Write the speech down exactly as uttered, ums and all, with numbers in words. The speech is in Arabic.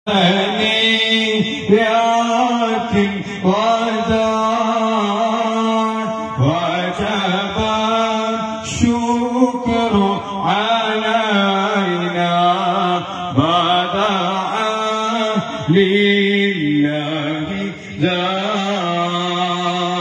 ثنيات الوداع وجب الشكر علينا ما دعا لله ذا